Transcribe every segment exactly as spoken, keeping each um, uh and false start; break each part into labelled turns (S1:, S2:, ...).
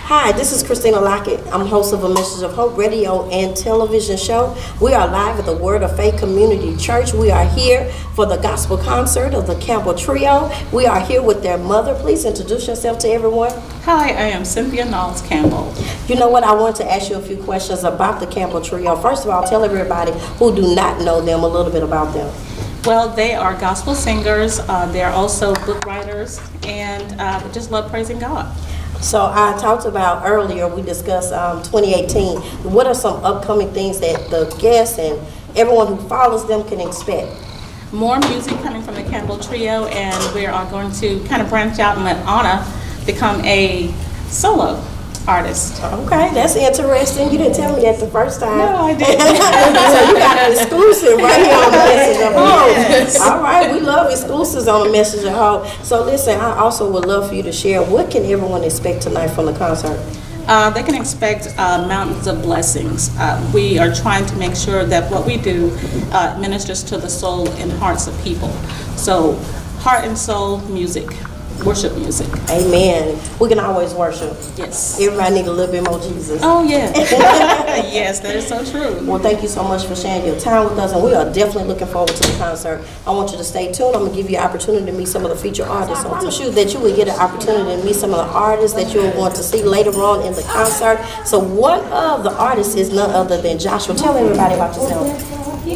S1: Hi, this is Christina Lockett. I'm host of a Message of Hope radio and television show. We are live at the Word of Faith Community Church. We are here for the gospel concert of the Campbell Trio. We are here with their mother. Please introduce yourself to everyone.
S2: Hi, I am Cynthia Knowles Campbell.
S1: You know what? I want to ask you a few questions about the Campbell Trio. First of all, tell everybody who do not know them a little bit about them.
S2: Well, they are gospel singers. Uh, they're also book writers, and uh, just love praising God.
S1: So I talked about earlier, we discussed um, twenty eighteen. What are some upcoming things that the guests and everyone who follows them can expect?
S2: More music coming from the Campbell Trio, and we are going to kind of branch out and let Anna become a solo artist.
S1: Okay, that's interesting. You didn't tell me that the first time.
S2: No, I didn't.
S1: So you got an exclusive right here on the Message of Hope. Yes. All right, we love exclusives on the Message of Hope. So listen, I also would love for you to share, what can everyone expect tonight from the concert?
S2: Uh, they can expect uh, mountains of blessings. Uh, we are trying to make sure that what we do uh, ministers to the soul and hearts of people. So heart and soul music. Worship music.
S1: Amen. We can always worship.
S2: Yes.
S1: Everybody need a little bit more Jesus.
S2: Oh, yeah. Yes, that is so true.
S1: Well, thank you so much for sharing your time with us, and we are definitely looking forward to the concert. I want you to stay tuned. I'm going to give you an opportunity to meet some of the featured artists. I promise you that you will get an opportunity to meet some of the artists that you will want to see later on in the concert. So one of the artists is none other than Joshua. Tell everybody about yourself.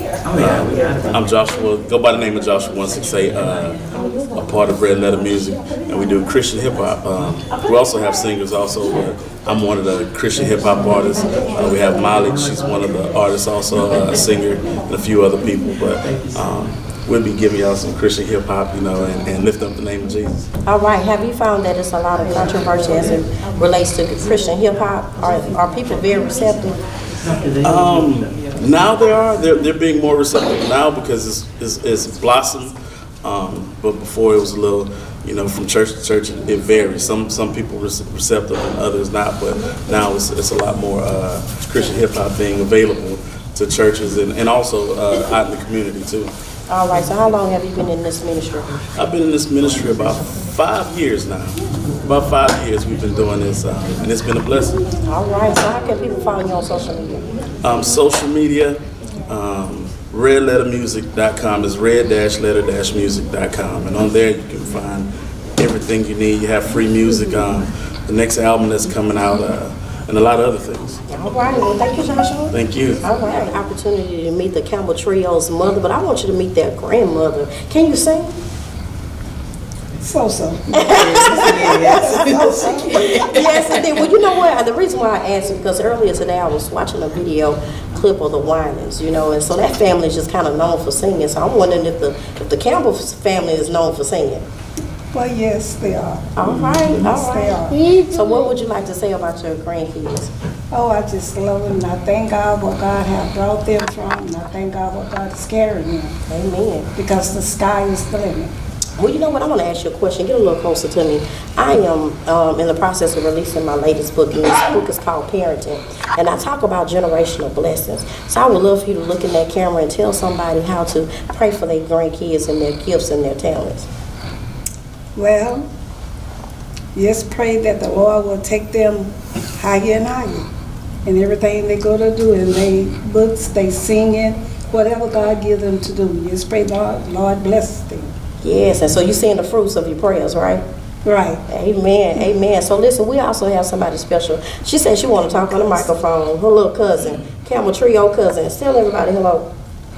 S3: I'm Joshua, go by the name of Joshua one sixty-eight, uh, a part of Red Letter Music, and we do Christian hip hop. Um, we also have singers also, but I'm one of the Christian hip hop artists. Uh, we have Malik, she's one of the artists also, uh, a singer, and a few other people, but um, we'll be giving y'all some Christian hip hop, you know, and, and lift up the name of Jesus.
S1: All right, have you found that it's a lot of controversy as it relates to Christian hip hop? Are, are people very receptive?
S3: Um, now they are. They're, they're being more receptive now because it's, it's, it's blossomed. Um, but before it was a little, you know, from church to church, it varies. Some some people were receptive and others not. But now it's, it's a lot more uh, Christian hip hop being available to churches and, and also uh, out in the community too.
S1: All right, so how long have you been in this ministry?
S3: I've been in this ministry about five years now. About five years we've been doing this, um, and it's been a blessing.
S1: All right, so how can people follow you on social media?
S3: Um, social media, um, red letter music dot com is red letter music dot com, and on there you can find everything you need. You have free music, um, the next album that's coming out, uh, and a lot of other things.
S1: All right, well, thank you, Joshua.
S3: Thank you.
S1: All right, I have an opportunity to meet the Campbell Trio's mother, but I want you to meet their grandmother. Can you sing?
S4: So-so.
S1: Yes, indeed. Well, you know what? The reason why I asked is because earlier today I was watching a video clip of the Winans, you know, and so that family is just kind of known for singing. So I'm wondering if the if the Campbell family is known for singing.
S4: Well, yes, they are.
S1: All right,
S4: yes,
S1: all
S4: they
S1: right.
S4: are.
S1: So what would you like to say about your grandkids?
S4: Oh, I just love them, and I thank God what God has brought them from, and I thank God what God is carrying them.
S1: Amen.
S4: Because the sky is the limit.
S1: Well, you know what? I want to ask you a question. Get a little closer to me. I am um, in the process of releasing my latest book, and this book is called Parenting. And I talk about generational blessings. So I would love for you to look in that camera and tell somebody how to pray for their grandkids and their gifts and their talents.
S4: Well, just pray that the Lord will take them higher and higher. And everything they go to do, and they books, they singing, whatever God gives them to do. Just pray, Lord, Lord bless them.
S1: Yes, and so you're seeing the fruits of your prayers, right?
S4: Right.
S1: Amen, amen. So listen, we also have somebody special. She said she want to talk on the microphone. Her little cousin, Campbell Trio cousin. Tell everybody hello.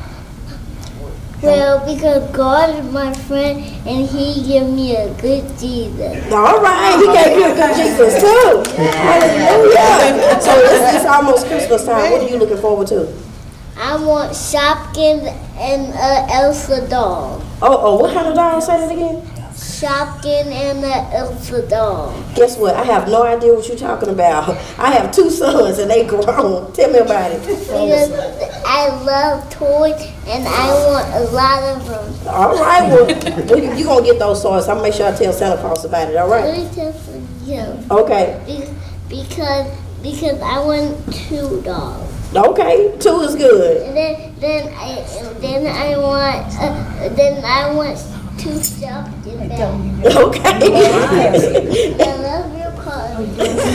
S5: Well, because God is my friend and He gave me a good Jesus.
S1: All right, He gave you a good Jesus too. Hallelujah. So it's, it's almost Christmas time. What are you looking forward to?
S5: I want Shopkins and uh, Elsa doll.
S1: Oh, oh, what kind of doll? Say that again.
S5: Shopkins and the Elsa doll.
S1: Guess what? I have no idea what you're talking about. I have two sons and they grown. Tell me about it.
S5: Because I love toys and I want a lot of them.
S1: All right, well, you're going to get those toys. I'm going to make sure I tell Santa Claus about it, all right?
S5: Let me tell you.
S1: Okay.
S5: Because, because I want two dolls.
S1: Okay, two is good.
S5: And then, then I, then I want, uh, then I want two stuff in there.
S1: Okay.
S5: I love your car.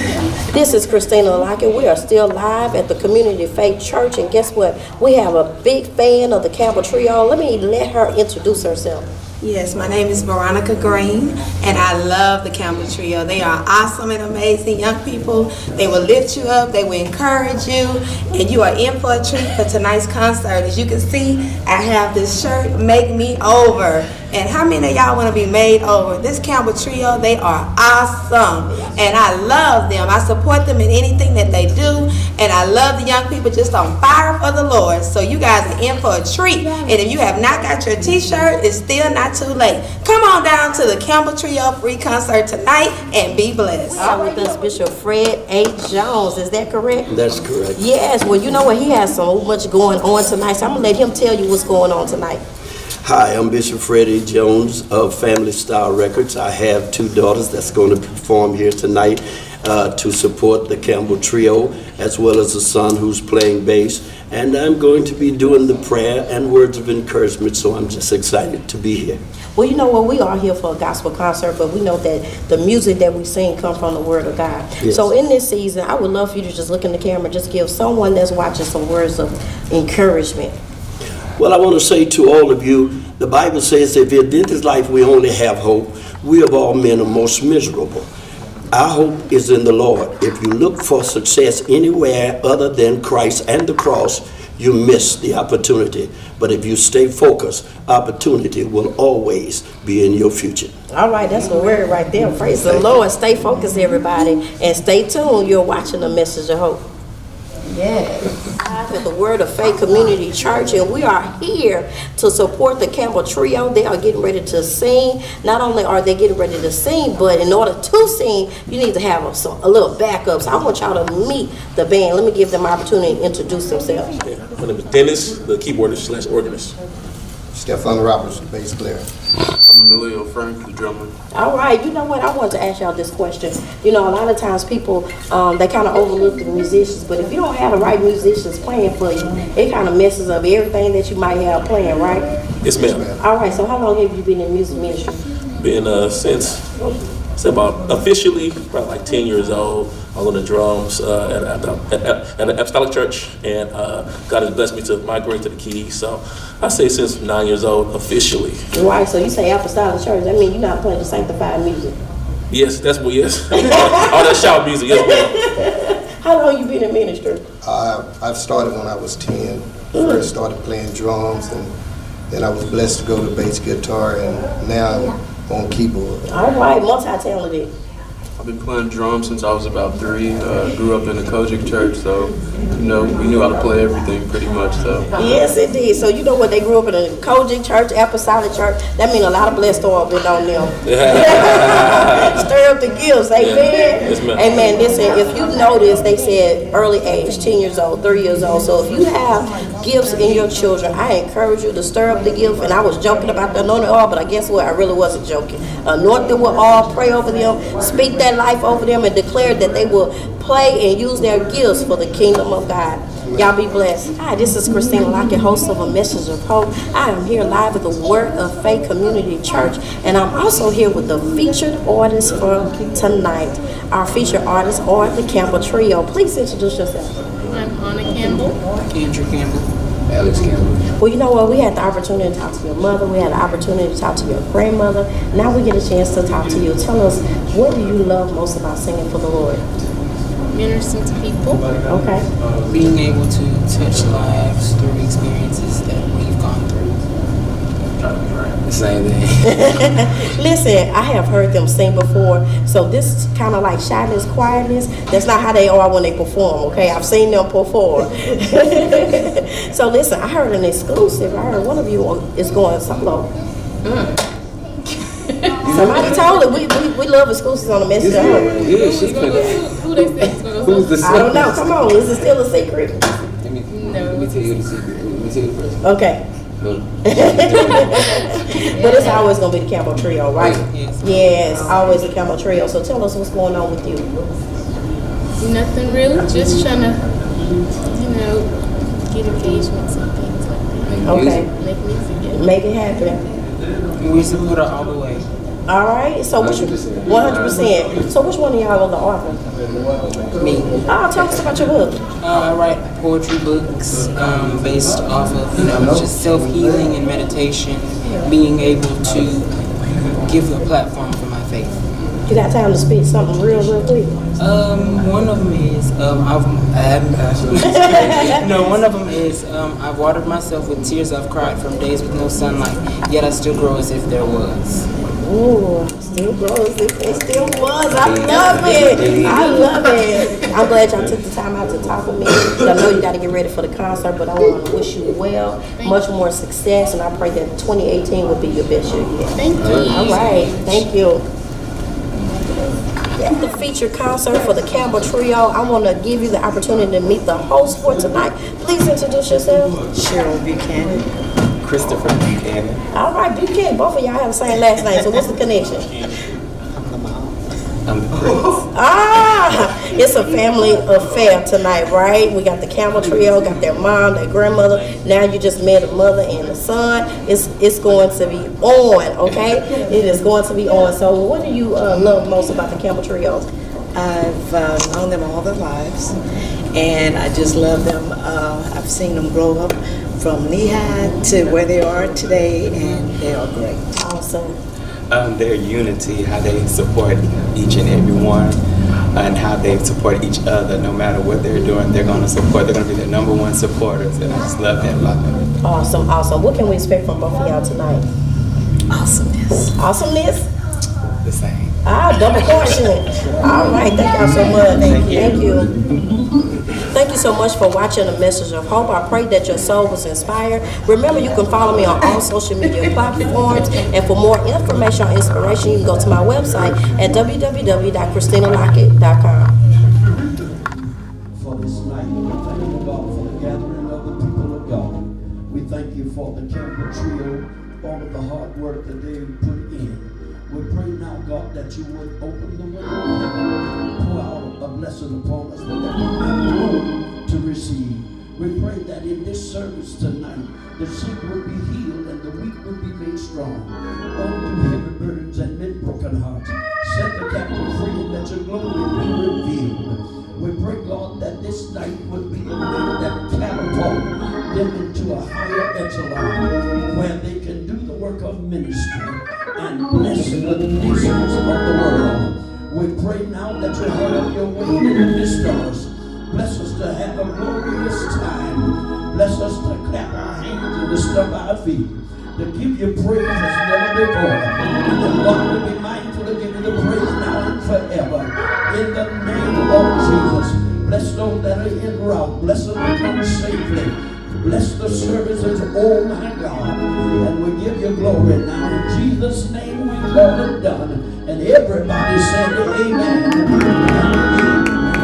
S1: This is Christina Lockett. We are still live at the Community Faith Church, and guess what? We have a big fan of the Campbell Trio. Let me let her introduce herself.
S6: Yes, my name is Veronica Green, and I love the Campbell Trio. They are awesome and amazing young people. They will lift you up, they will encourage you, and you are in for a treat for tonight's concert. As you can see, I have this shirt, Make Me Over. And how many of y'all want to be made over? This Campbell Trio, they are awesome, and I love them. I support them in anything that they do, and I love the young people just on fire for the Lord. So you guys are in for a treat, and if you have not got your t-shirt, it's still not too late. Come on down to the Campbell Trio free concert tonight and be blessed.
S1: All right, that's Bishop Fred A. Jones. Is that correct?
S7: That's correct.
S1: Yes. Well, you know what? He has so much going on tonight, so I'm going to let him tell you what's going on tonight.
S7: Hi, I'm Bishop Freddie Jones of Family Style Records. I have two daughters that's going to perform here tonight uh, to support the Campbell Trio, as well as a son who's playing bass. And I'm going to be doing the prayer and words of encouragement, so I'm just excited to be here.
S1: Well, you know what? We are here for a gospel concert, but we know that the music that we sing comes from the Word of God.
S7: Yes.
S1: So in this season, I would love for you to just look in the camera and just give someone that's watching some words of encouragement.
S7: Well, I want to say to all of you, the Bible says if in this life we only have hope, we of all men are most miserable. Our hope is in the Lord. If you look for success anywhere other than Christ and the cross, you miss the opportunity. But if you stay focused, opportunity will always be in your future.
S1: All right, that's a word right there. Praise the Lord. Stay focused, everybody, and stay tuned. You're watching the Message of Hope. Yes. At the Word of Faith Community Church, and we are here to support the Campbell Trio. They are getting ready to sing. Not only are they getting ready to sing, but in order to sing, you need to have a, some, a little backup. So I want y'all to meet the band. Let me give them an opportunity to introduce themselves.
S3: Yeah. My name is Dennis, the keyboardist slash organist.
S8: Stefan Roberts, the bass player.
S9: I'm Emilio Frank, the drummer.
S1: All right, you know what? I want to ask y'all this question. You know, a lot of times people, um, they kind of overlook the musicians, but if you don't have the right musicians playing for you, it kind of messes up everything that you might have playing, right?
S3: Yes, ma'am.
S1: All right, so how long have you been in music ministry?
S3: Been uh, since, since about officially, probably like ten years old. I was on the drums uh, at, at, at, at an apostolic church, and uh, God has blessed me to migrate to the keys. So I say since nine years old, officially.
S1: Right, so you say apostolic church, that means you're not playing the sanctified music.
S3: Yes, that's what, yes. All that shout music, yes, ma'am.
S1: How long you been in ministry?
S8: Uh, I started when I was ten. First started playing drums, and then I was blessed to go to bass guitar, and now I'm on keyboard.
S1: All right, multi-talented.
S9: I've been playing drums since I was about three. Uh, grew up in a Kojic church, so you know we knew how to play everything pretty much. So
S1: yes, it did. So you know what? They grew up in a Kojic church, apostolic church. That means a lot of blessed oil been on them. Stir up the gifts, amen.
S3: Yes, ma'am.
S1: Amen. Listen, if you notice, they said early age, ten years old, three years old. So if you have gifts in your children, I encourage you to stir up the gift. And I was joking about the anointing oil, but I guess what? I really wasn't joking. Anoint them with oil, pray over them, speak that life over them, and declare that they will play and use their gifts for the kingdom of God. Y'all be blessed. Hi, this is Christina Lockett, host of A Message of Hope. I am here live at the Word of Faith Community Church, and I'm also here with the featured artists for tonight. Our featured artists are the Campbell Trio. Please introduce yourself.
S10: I'm Anna Campbell.
S11: Andrew Campbell.
S8: Alex Campbell.
S1: Well, you know what? We had the opportunity to talk to your mother. We had the opportunity to talk to your grandmother. Now we get a chance to talk to you. Tell us, what do you love most about singing for the Lord?
S10: Ministering to people.
S1: Okay.
S11: Being able to touch lives through experiences that we've gone through. The same thing.
S1: Listen, I have heard them sing before, so this kind of like shyness, quietness, that's not how they are when they perform, okay? I've seen them perform. So listen, I heard an exclusive. I heard one of you is going solo. Mm. Somebody told it. We, we, we love exclusives on the Message of Hope.
S11: Yeah, she could have.
S10: Who they say is going to
S11: Who's the
S1: I don't know. Come on. Is it still a secret?
S11: Let me,
S10: No,
S11: let me tell you the secret. Let me tell you the first.
S1: Okay. But it's always going to be the Campbell Trio, right?
S11: Yes.
S1: Yes, always the Campbell Trio. So tell us what's going on with you.
S10: Nothing really. Just trying to, you know, get engagements and things like that.
S1: Okay.
S10: Make music. Yeah.
S1: Make it happen.
S11: We support her all the way.
S1: All right. So which one hundred percent. So which one of y'all are the author?
S11: Me.
S1: Oh, tell us about your book.
S11: Uh, I write poetry books um, based off of, you know, just self-healing and meditation, being able to give a platform for my faith.
S1: You got time to speak something real, real quick?
S11: Um, one of them is, um, I've, I haven't, no, one of them is, um, I've watered myself with tears I've cried from days with no sunlight, yet I still grow as if there was.
S1: Ooh, still grows. It still was. I love it. I love it. I'm glad y'all took the time out to talk with me. I know you got to get ready for the concert, but I want to wish you well, much more success, and I pray that twenty eighteen will be your best year yet.
S10: Thank you.
S1: All right. Thank you. That's the featured concert for the Campbell Trio. I want to give you the opportunity to meet the host for tonight. Please introduce yourself.
S12: Cheryl Buchanan. Christopher Buchanan.
S1: All right, Buchanan. Both of y'all have the same last name, so what's the connection?
S12: I'm the mom. I'm the prince.
S1: Ah, it's a family affair tonight, right? We got the Campbell Trio, got their mom, their grandmother. Now you just met a mother and a son. It's it's going to be on, okay? It is going to be on. So what do you uh, love most about the Campbell Trio?
S12: I've uh, known them all their lives, and I just love them. Uh, I've seen them grow up from knee-high to where they are today, and they are great.
S1: Awesome.
S13: Um, their unity, how they support each and every one, and how they support each other. No matter what they're doing, they're going to support. They're going to be their number one supporters, and I just love that about them.
S1: Awesome, awesome. What can we expect from both of y'all tonight?
S12: Awesomeness.
S1: Awesomeness?
S13: The same.
S1: Ah, double portion. All right, thank y'all so much. Thank you. Thank you. Thank you so much for watching A Message of Hope. I pray that your soul was inspired. Remember, you can follow me on all social media platforms. And for more information or inspiration, you can go to my website at w w w dot christina lockett dot com.
S7: For this night, we thank you, God, for the gathering of the people of God. We thank you for the Campbell Trio, all of the hard work that they put in. We pray now, God, that you would open the window of heaven, pour out a blessing upon us that we have room to receive. We pray that in this service tonight, the sick would be healed and the weak would be made strong. Undo heavy burdens and mend broken hearts. Set the captive free and let your glory be revealed. We pray, God, that this night would be a night that catapult them into a higher echelon where they can do the work of ministry and bless the nations of the world. We pray now that you have your way in the midst of us. Bless us to have a glorious time. Bless us to clap our hands and to stomp our feet, to give you praise as never before. And God will be mindful to give you the praise now and forever. In the name of Jesus, bless those that are en route. Bless them to come safely. Bless the services, oh my God. And we give you glory now. In Jesus' name we call it done. And everybody said amen. Amen.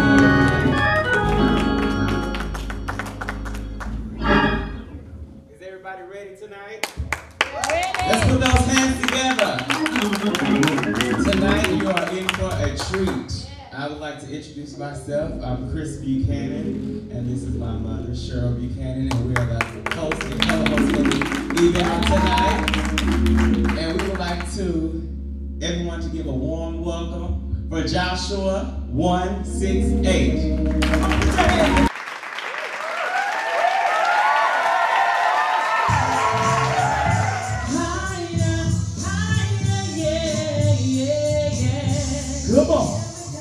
S14: Is everybody ready tonight? Ready. Let's put those hands together. Tonight you are in for a treat. I would like to introduce myself. I'm Chris Buchanan, and this is my mother, Cheryl Buchanan, and we are the host and co-host of the event tonight. And we would like to everyone to give a warm welcome for Joshua one six eight. Come on.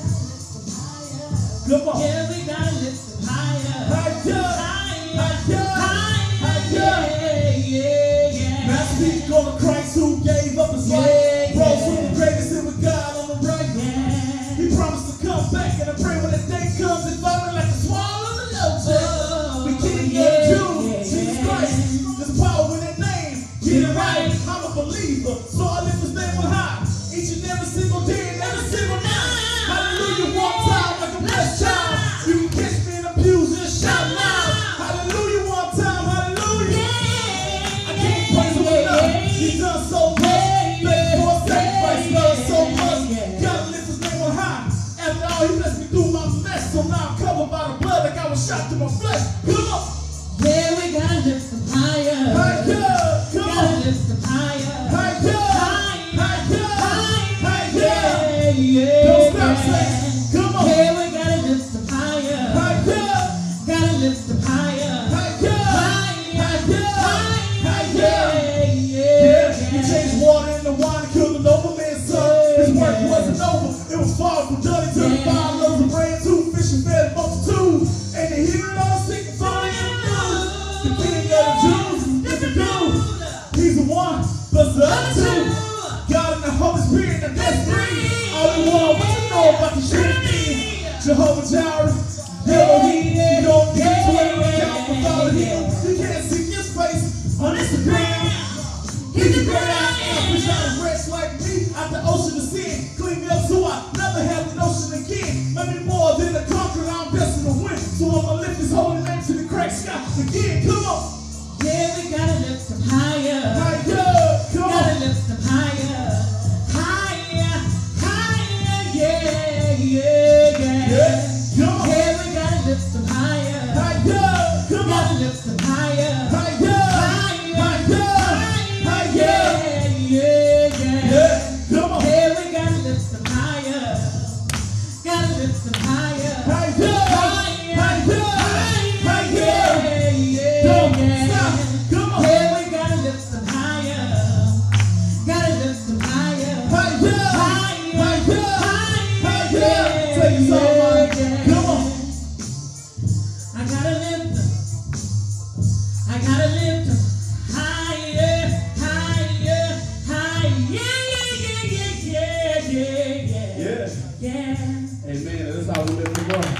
S14: Come on. Yeah, we gotta lift them higher. Higher. Higher. Higher. Yeah, yeah, yeah. Masterpiece called Christ who gave up his life. Yeah, rose from the greatest and with God on the right. Yeah. He promised to come back, and I pray when the day comes, it's falling like a swallow on the lotus. Oh, we can't get yeah, Jews. Yeah, Jesus yeah. Christ. There's power in that name. Get it right. I'm a believer, so I lift his name on high. Each and every single day and every single night. Hallelujah, one time like a blessed child. You can catch me in the pews and shout loud. Hallelujah, one time, hallelujah. I can't praise him enough. He's done so much. Thank you for a sacrifice, love so much. Gotta lift his name on high. After all, he blessed me through my mess. So now I'm covered by the blood like I was shot through my flesh. Come on. Yeah, we gotta lift him higher. Higher. Come on. Gotta lift him higher. Higher. Higher. Higher. holy legs in the crack sky. Again, come on.
S15: Yeah, we gotta lift them higher.
S14: Higher, come on.
S15: Gotta lift them higher. Higher, higher, yeah, yeah, yeah.
S14: Yeah, come on.
S15: Yeah, we gotta lift them higher.
S14: Higher, come on.
S15: Gotta lift them higher.
S14: Higher, higher, higher.
S15: Yeah, yeah, yeah.
S14: Yeah, come on.
S15: Yeah, we gotta lift them higher. Gotta lift them higher.
S14: Higher, higher, higher.
S15: Yeah, yeah,
S14: Don't
S15: yeah.
S14: stop. Come on.
S15: Yeah, we gotta lift them higher. Gotta lift them higher.
S14: Higher, higher, higher. Take it somebody. Come on.
S15: I gotta lift them. I gotta lift them higher, higher, higher. Yeah, yeah, yeah, yeah, yeah, yeah.
S14: Yeah.
S15: Yeah.
S14: Amen. That's how we live the world.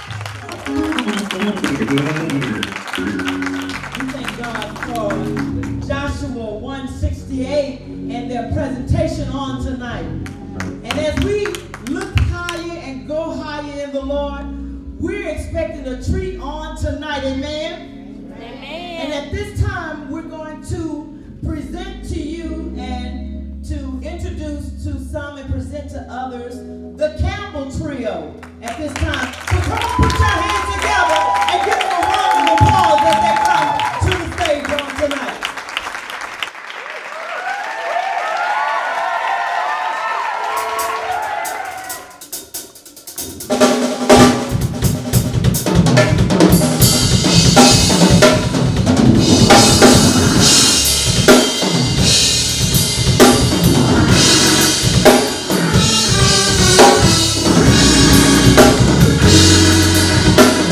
S15: We thank God for Joshua one sixty-eight and their presentation on tonight. And as we look higher and go higher in the Lord, we're expecting a treat on tonight. Amen? Amen. And at this time, we're going to present to you and to introduce to some and present to others the Campbell Trio at this time. So come on, put your hands together and give them a round of applause as they come to the stage on tonight.
S14: Higher,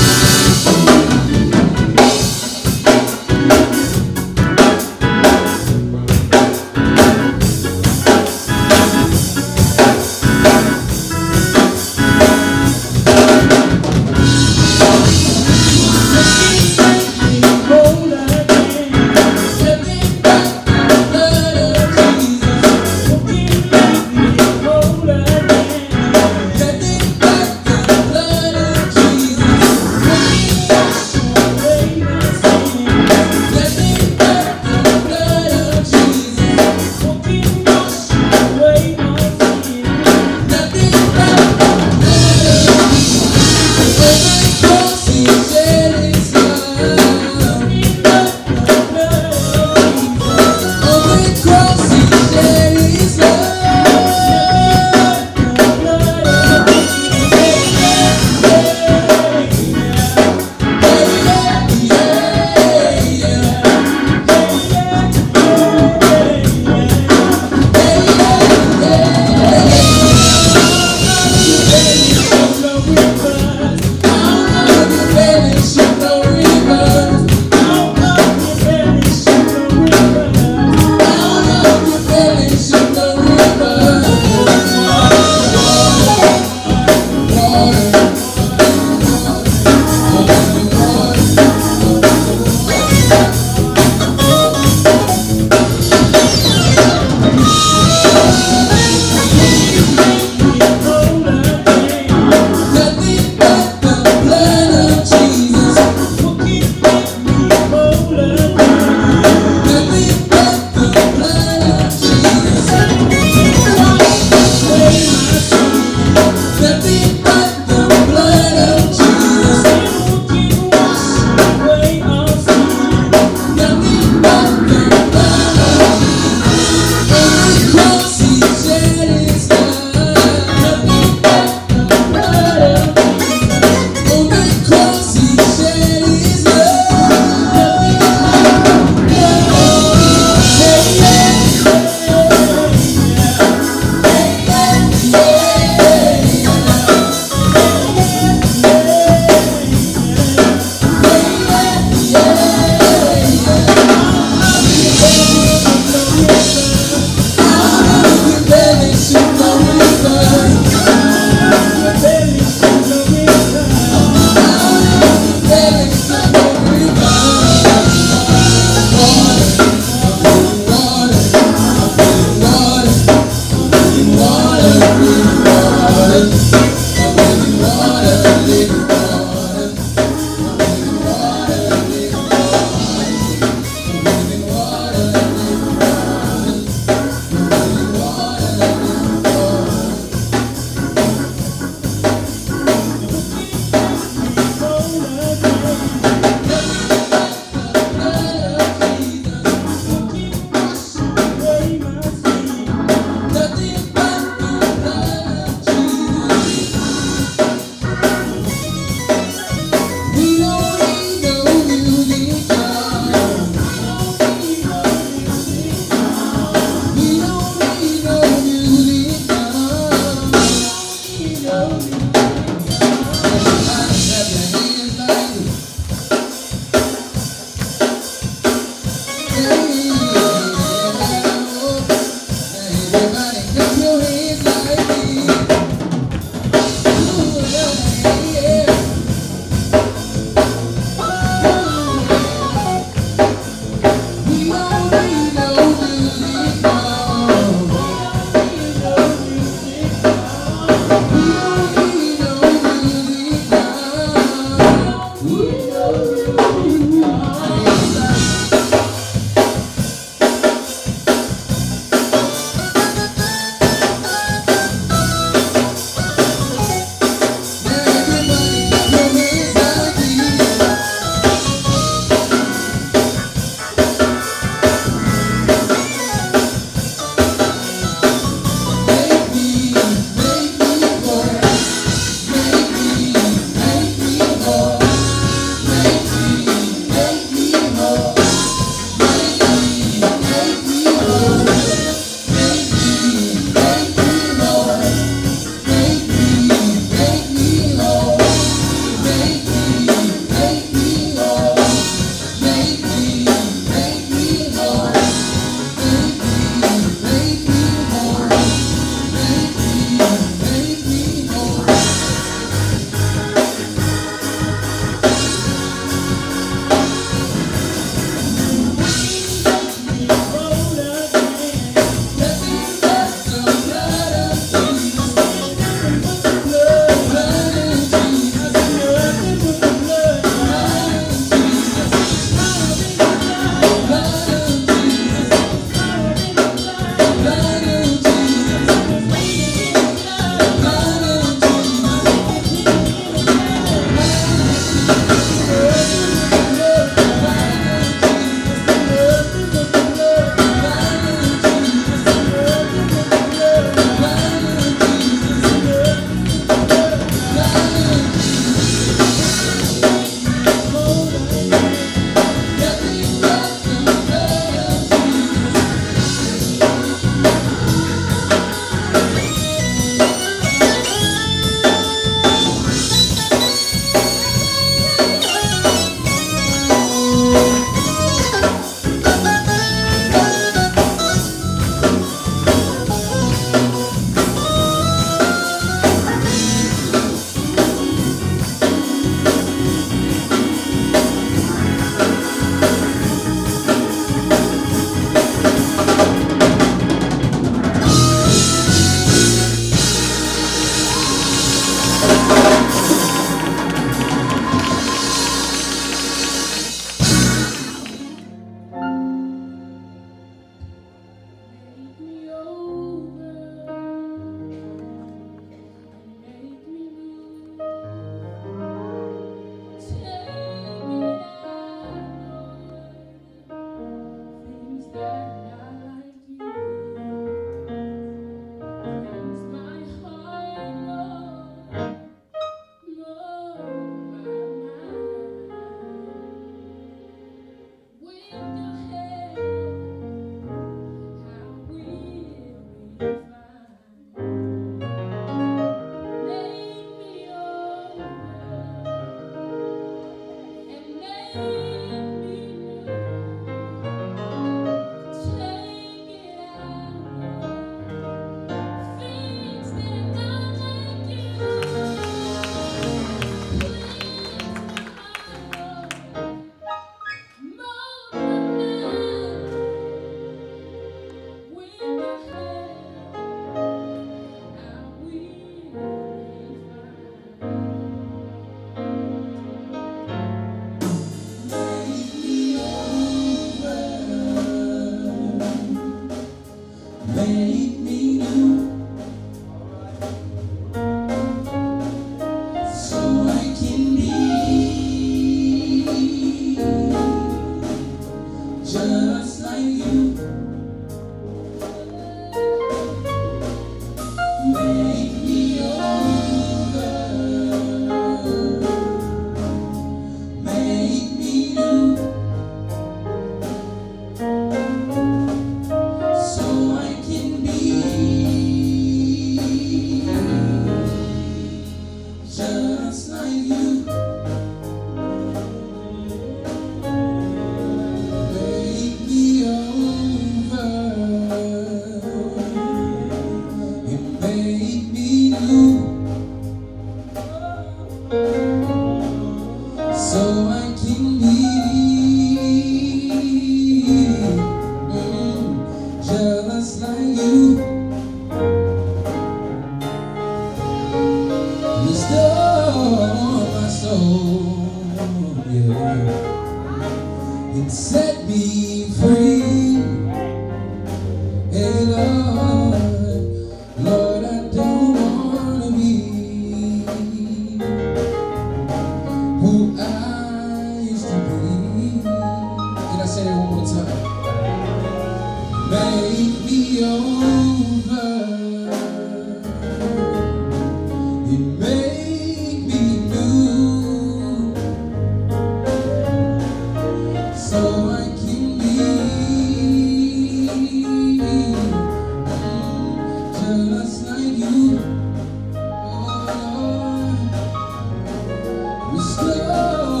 S14: Restore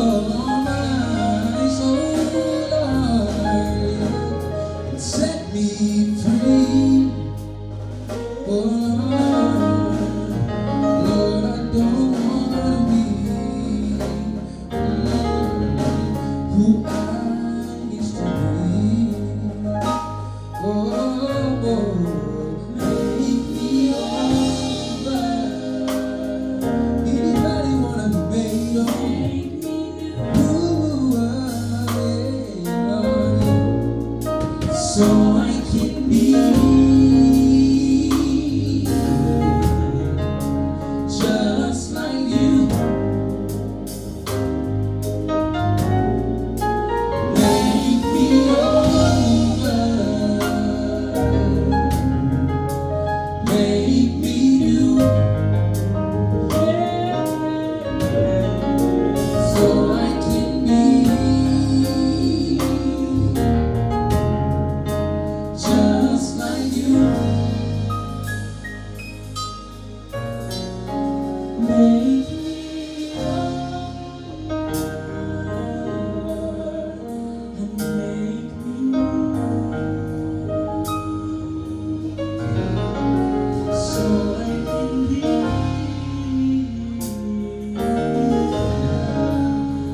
S14: so I can be just like you. Make me over and make me so I can be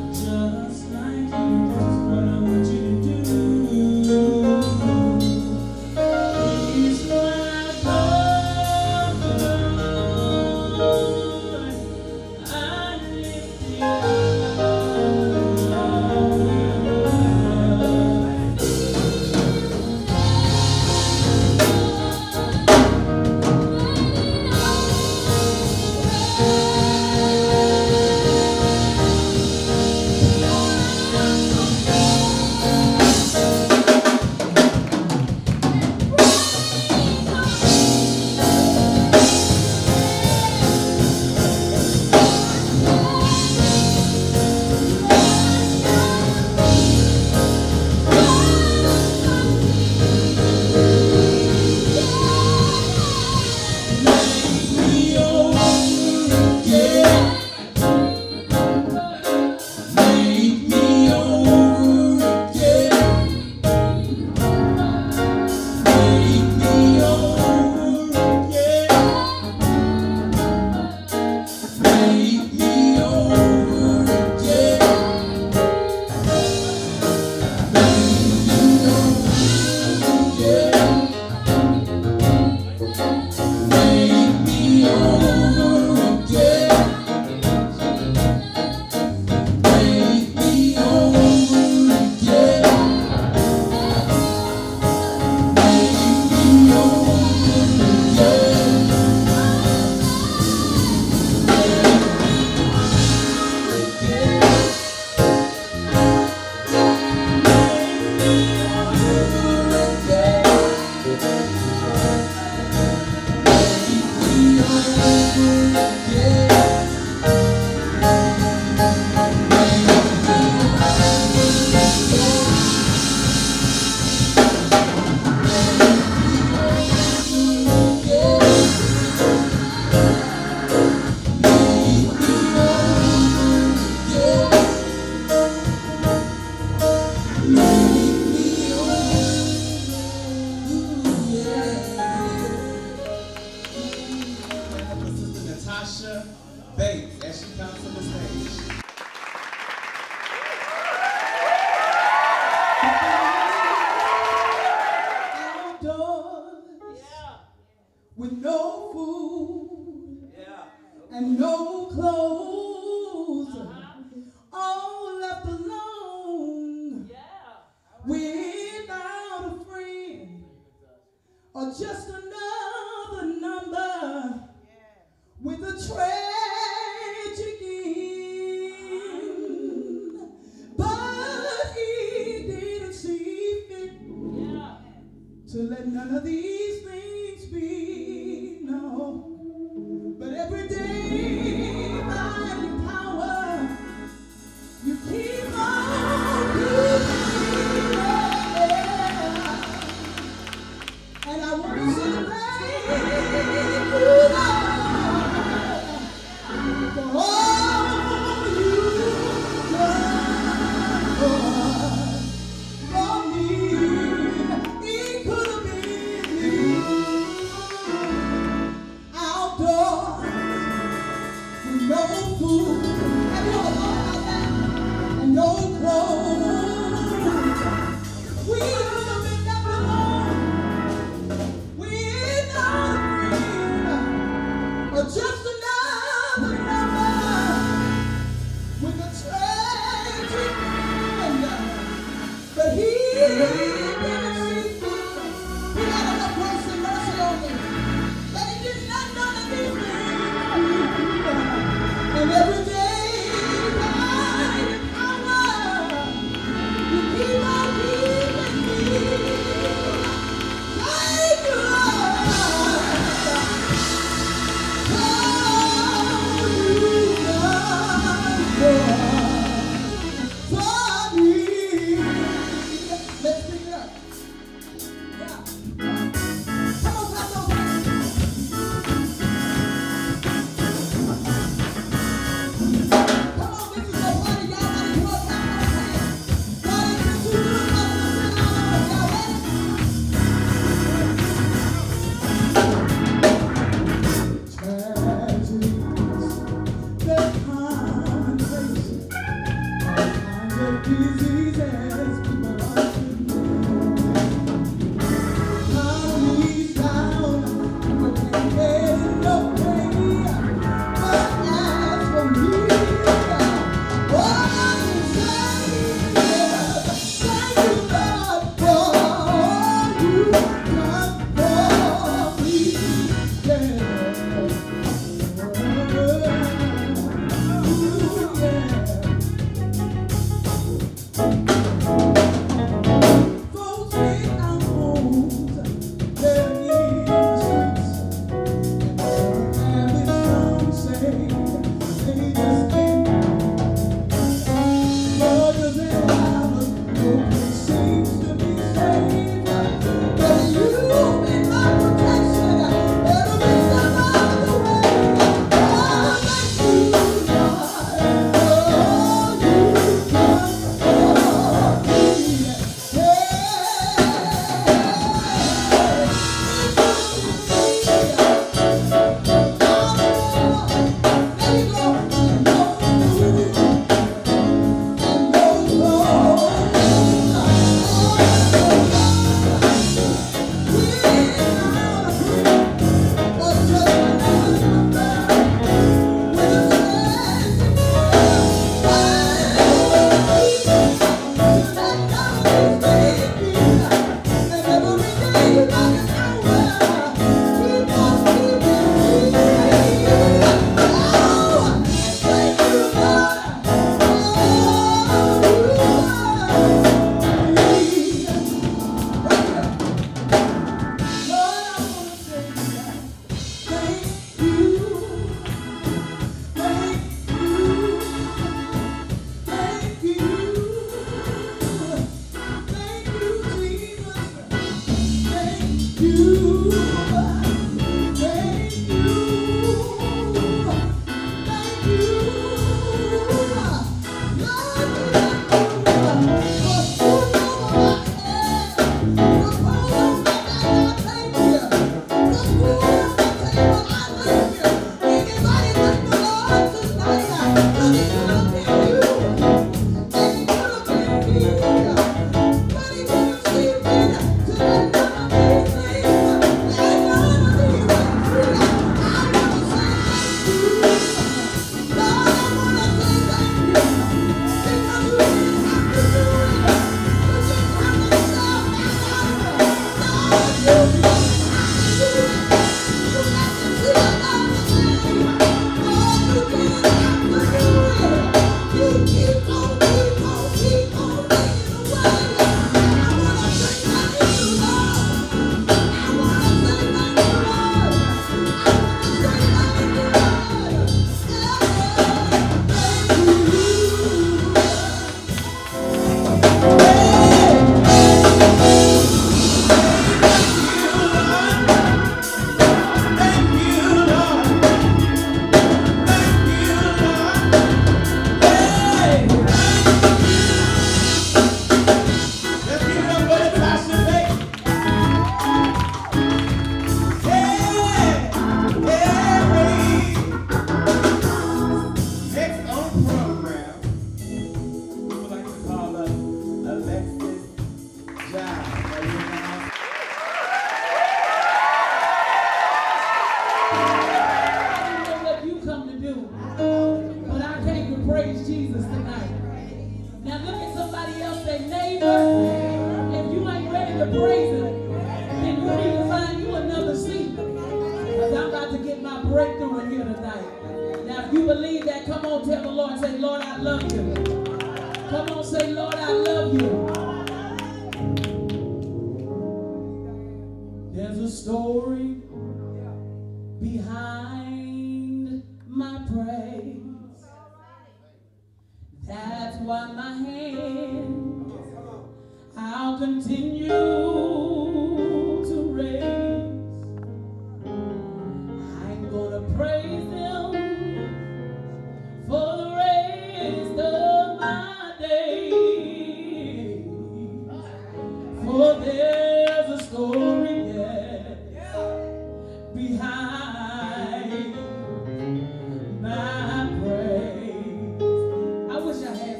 S15: praise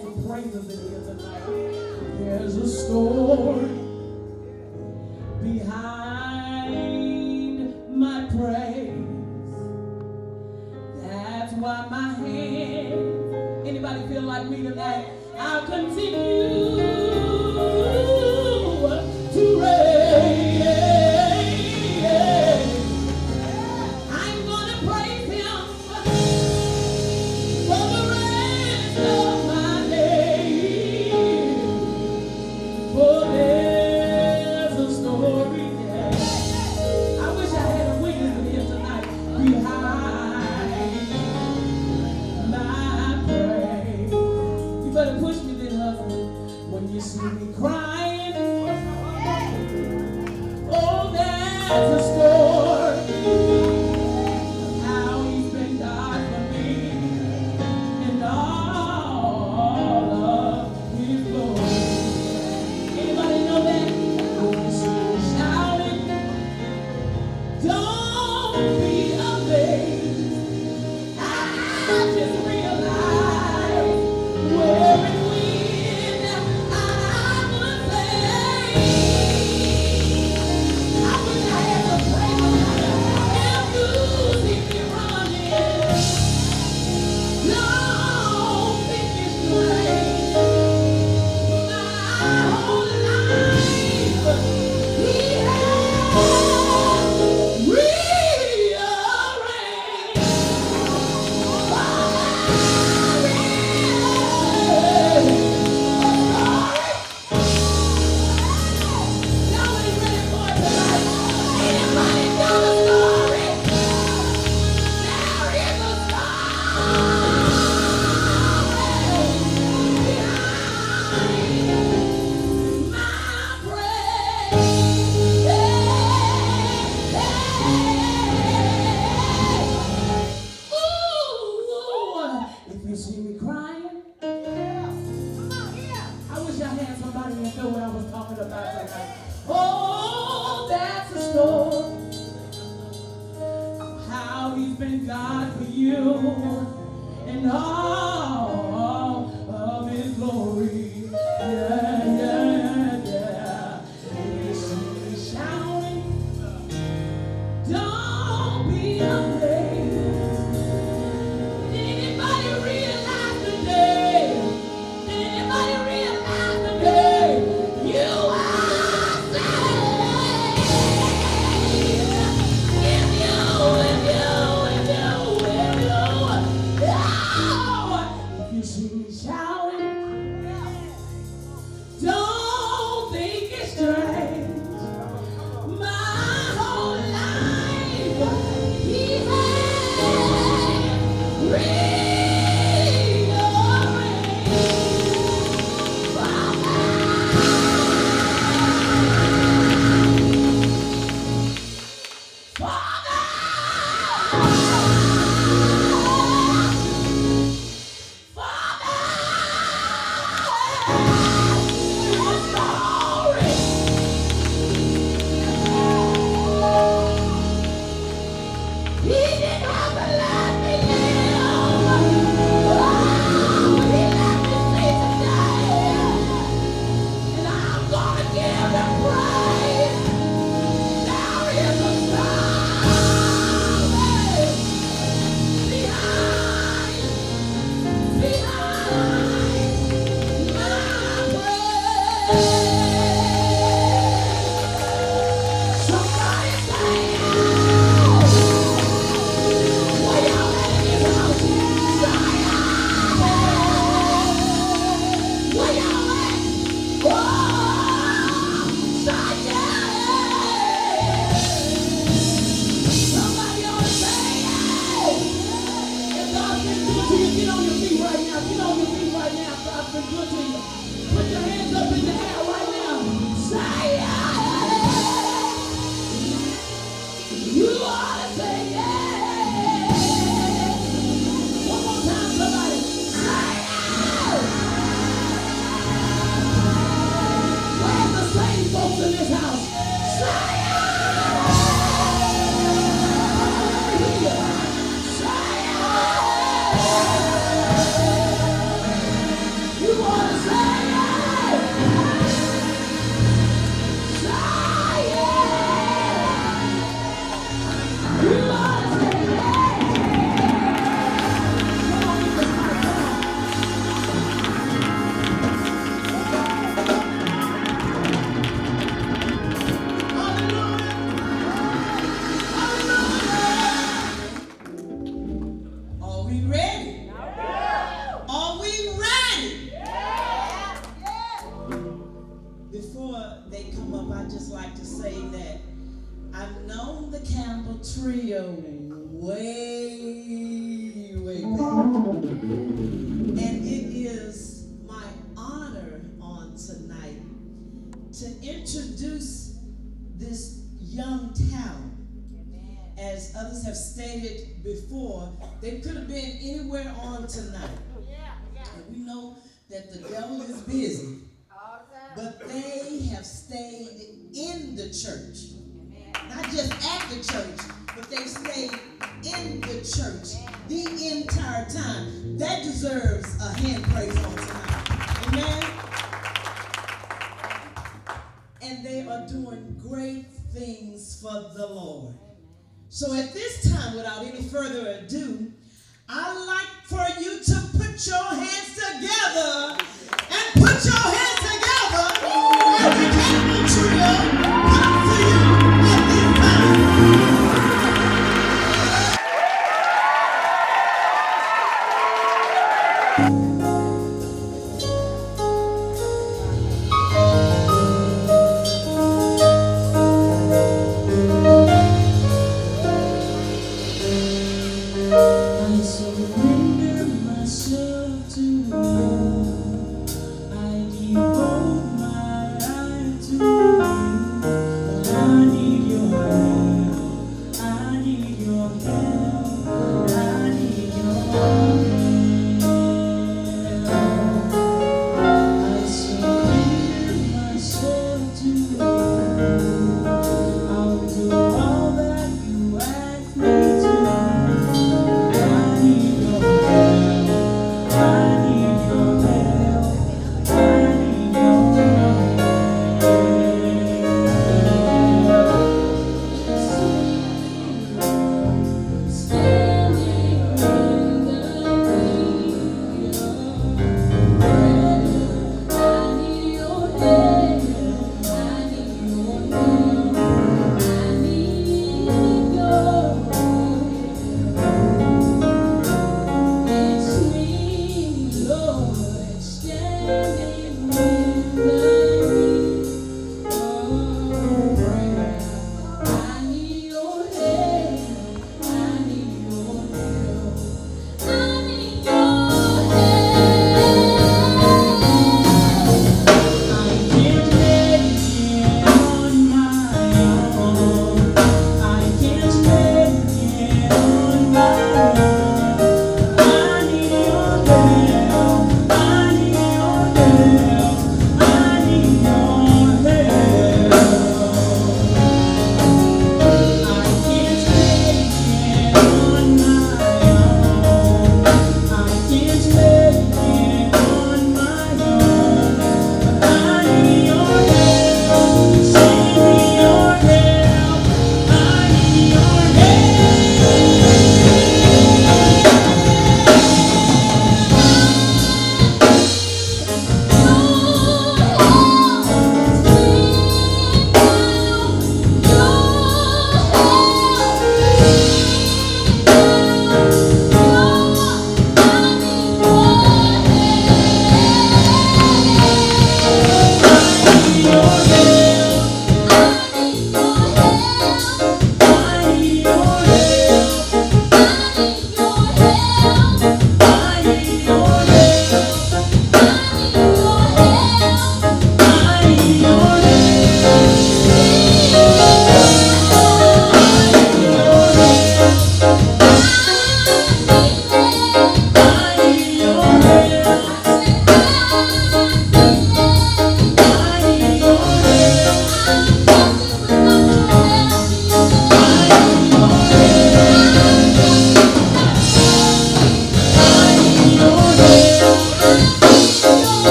S15: praisers in here tonight. There's a story behind my praise. That's why my hands, anybody feel like me tonight? I'll continue to raise. I'm gonna praise him for the rest of my days. For there's a story, yeah. I wish I had a witness in here tonight behind my praise. You better push me then, husband, when you see me crying. Oh, there's a story of how he's been God for me and all of his glory. Anybody know that? When you see me shouting, don't be amazed. I just realized where it went. I would say, I wish I had some praise if you see me running. Don't think it's strange. My whole life, he has rearranged. If you see me crying, I wish I had somebody to know what I was talking about tonight. Oh, that's a story how he's been God for you and all of his glory. Yeah, yeah, yeah. If you see me shouting, don't be amazed. Anybody realize today? Anybody realize today? You are saved. If you, if you, if you, if you, oh, if you see me shouting, don't think it's strange. My whole life, he has You want to stated before, they could have been anywhere on tonight. And we know that the devil is busy. But they have stayed in the church. Not just at the church, but they stayed in the church the entire time. That deserves a hand praise on tonight. Amen? And they are doing great things for the Lord. So at this time, without any further ado, I'd like for you to put your hands together and put your hands together as the Campbell Trio comes to you at this time. I surrender myself to you. I give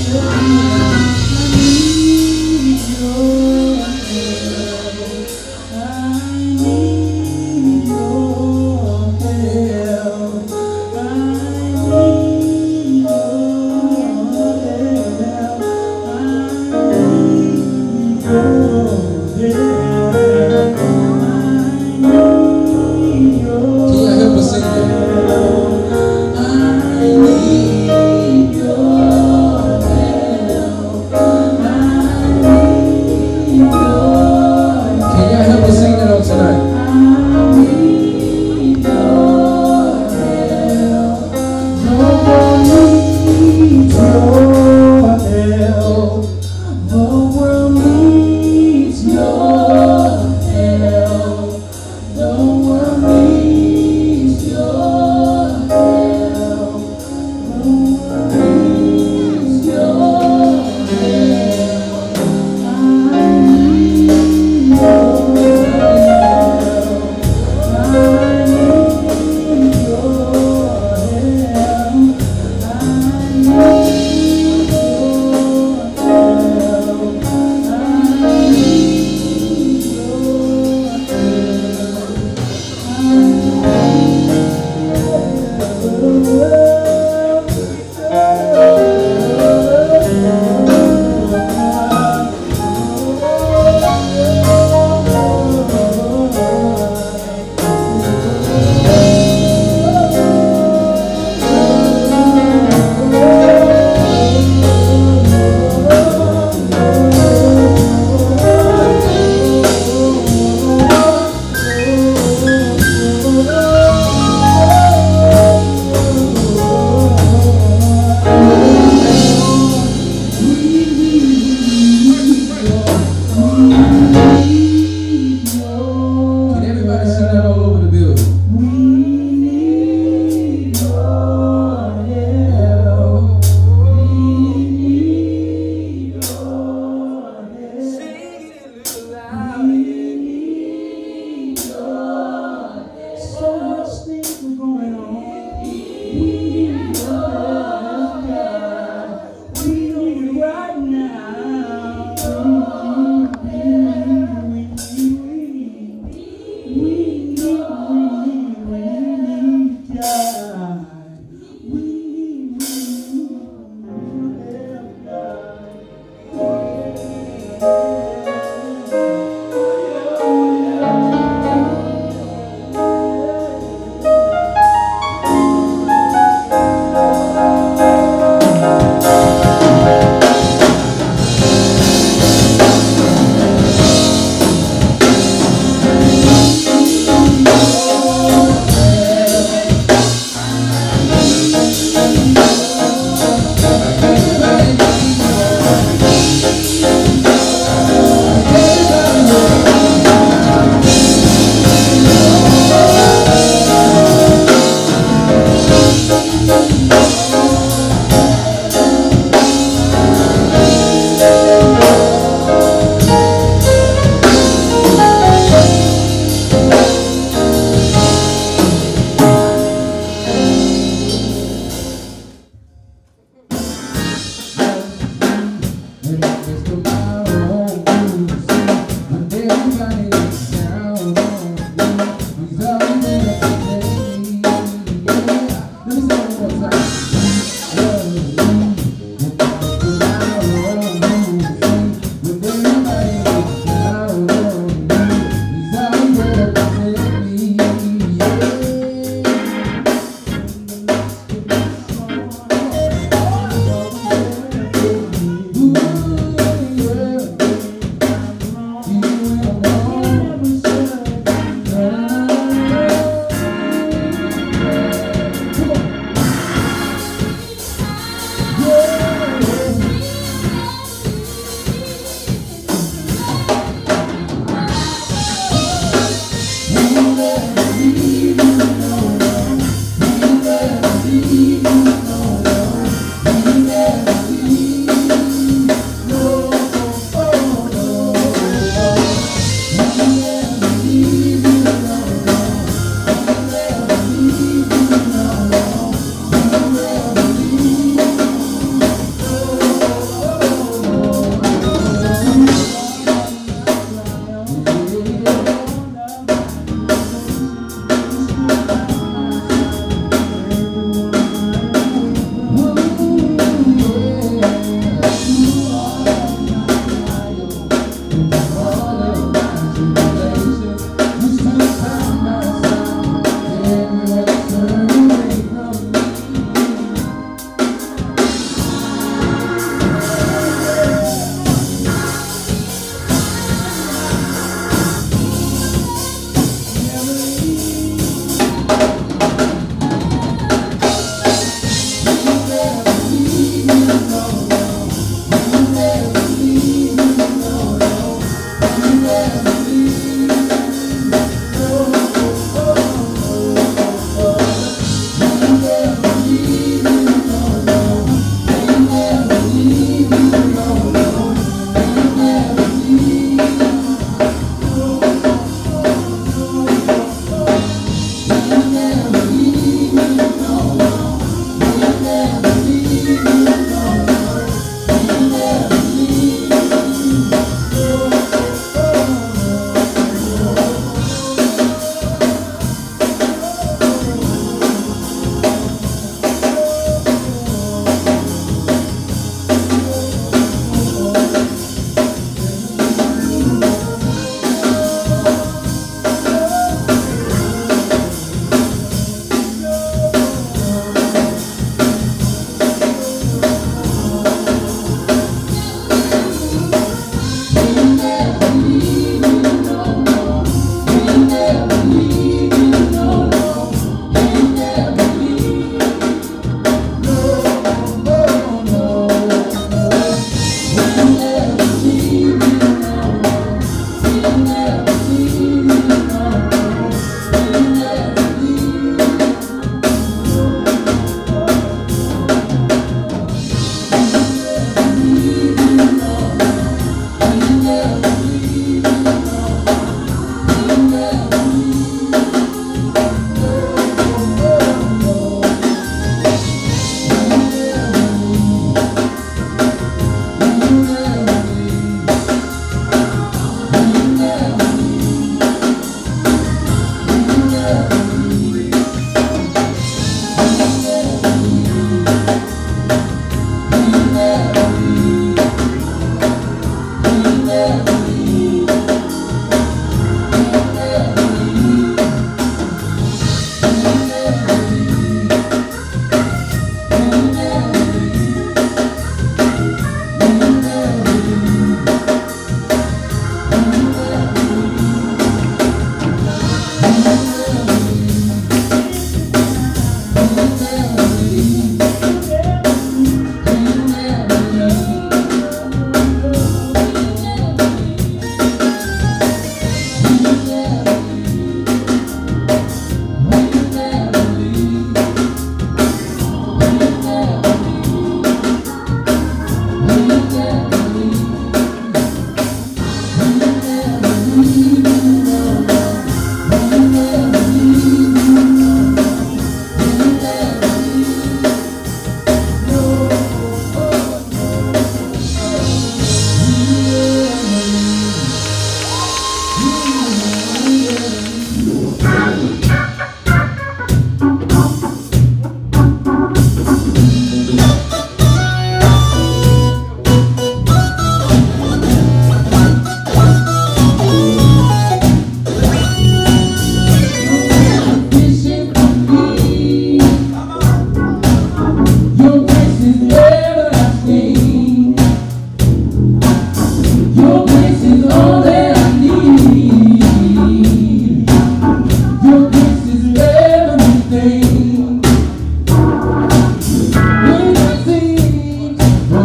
S14: I need your help.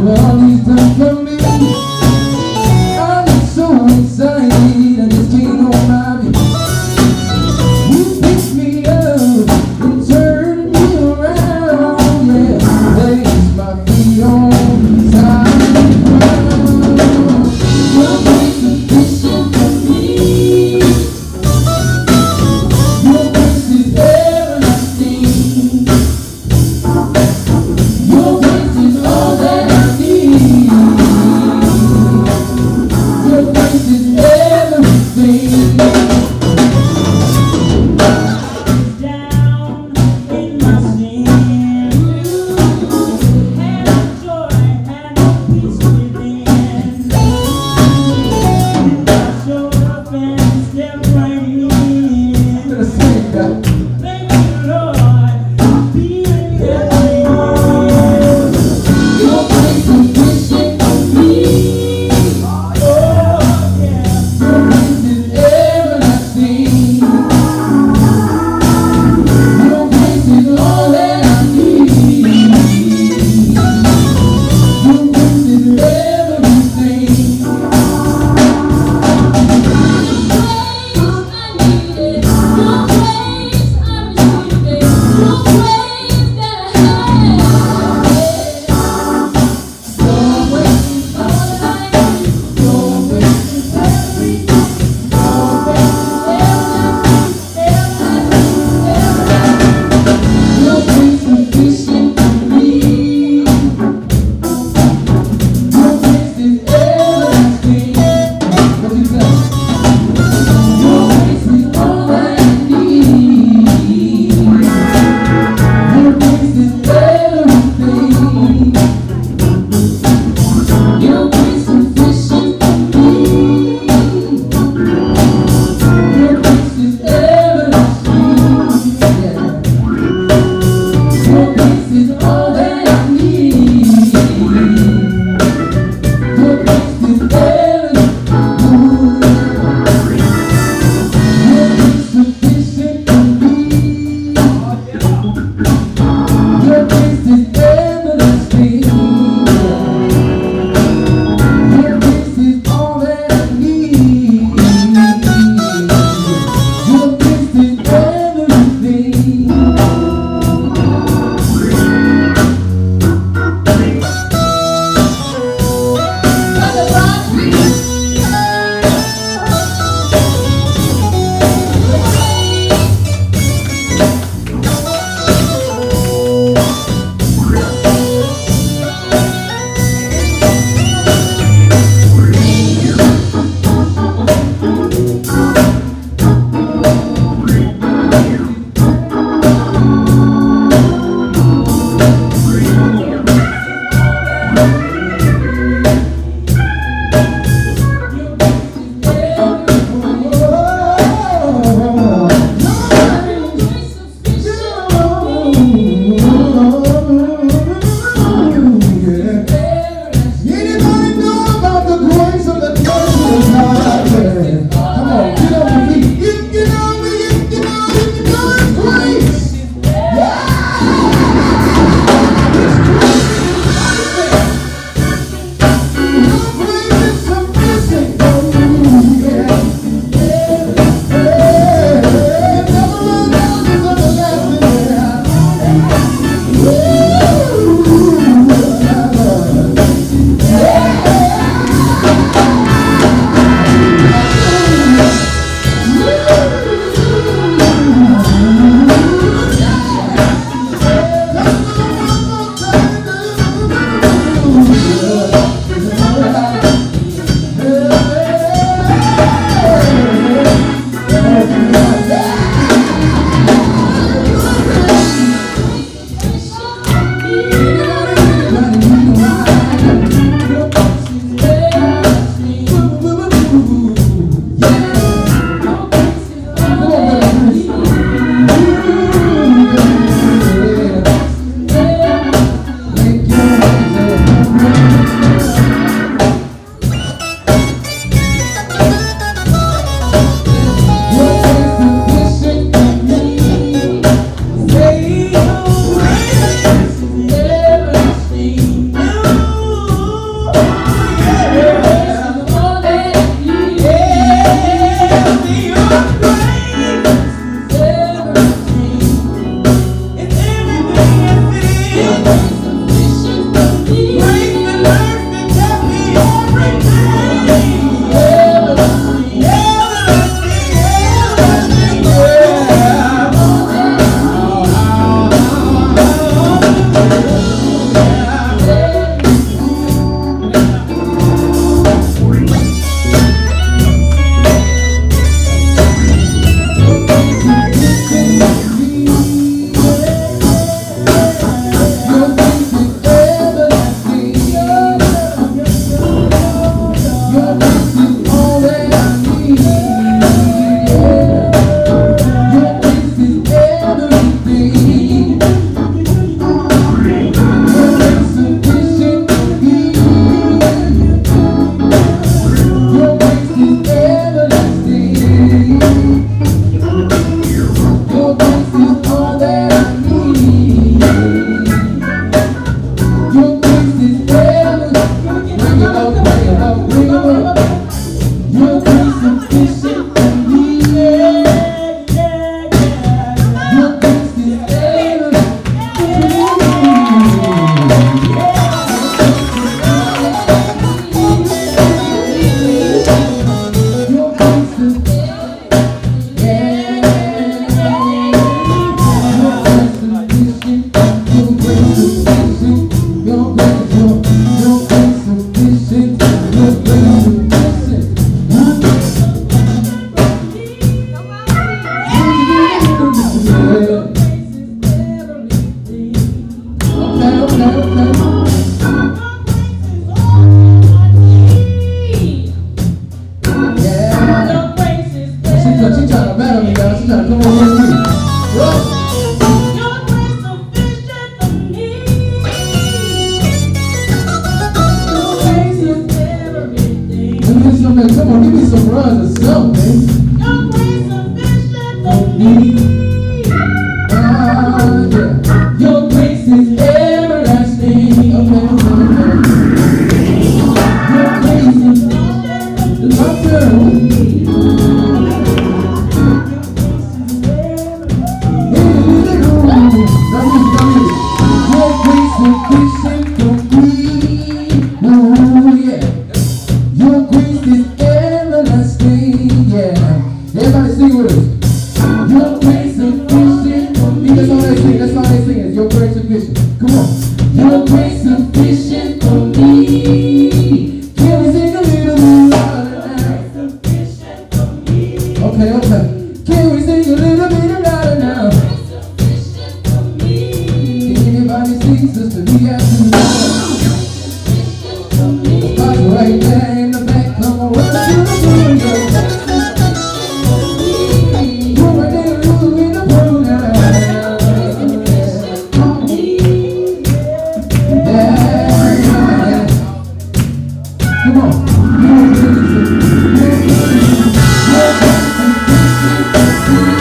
S14: all he's done for me. I'm so excited, I just can't hold my beat. You picked me up and turned me around, yeah. Place my feet on solid ground. Your grace is sufficient for me. Your grace is everlasting. Your grace is all that I need. on, give me some runs or something. Your grace sufficient for me. Ah, yeah. Your grace is everlasting. Okay, okay, okay. Your grace is sufficient. My girl. Come on.